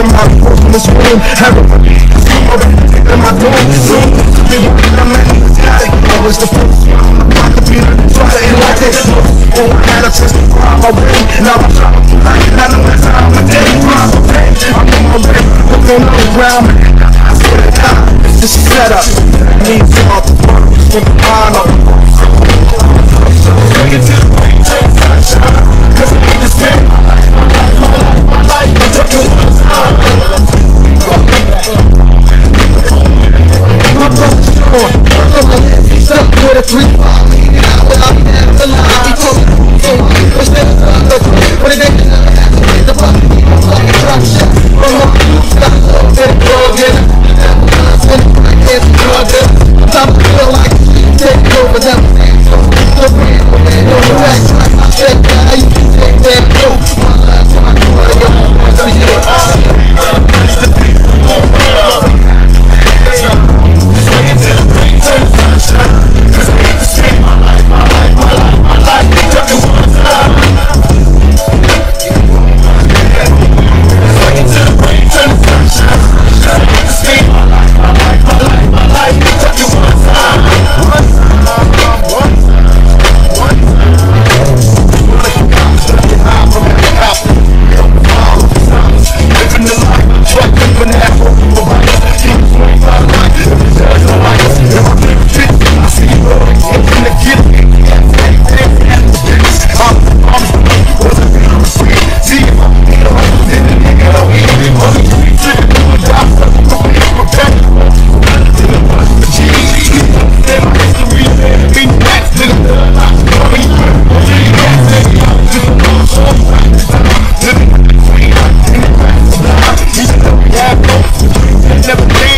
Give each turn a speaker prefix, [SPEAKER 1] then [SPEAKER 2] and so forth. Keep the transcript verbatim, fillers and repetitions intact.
[SPEAKER 1] from my from this room. Everybody in my room. I was the first one to find the beat. Try to end like this. Oh, I had a chance to cry my way. Now I'm trying to like it. I know that's how I'm a day. I'm on my way. Looking on the ground. I swear to God, this is set up. I need y'all to work with the mind up. Take it to the way. Cause I need this game. My life, I took it one time. My brother's short. He's up with a three ball. Without me never lie. He told me so much. What it ain't the fuck like a drop shot. From my stop up in the plug in. When I can't be drugged up. Top of the feel like take over them. The real man on the back. I said that you can take that dope. My last time I got so yeah. Never